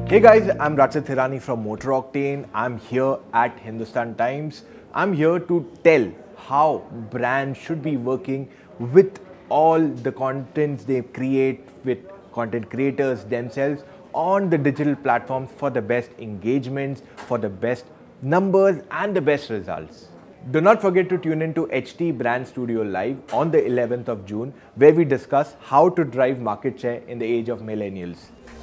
Hey guys, I'm Rachit Hirani from MotorOctane. I'm here at Hindustan Times. I'm here to tell how brands should be working with all the contents they create with content creators themselves on the digital platforms for the best engagements, for the best numbers and the best results. Do not forget to tune in to HT Brand Studio Live on the 11th of June, where we discuss how to drive market share in the age of millennials.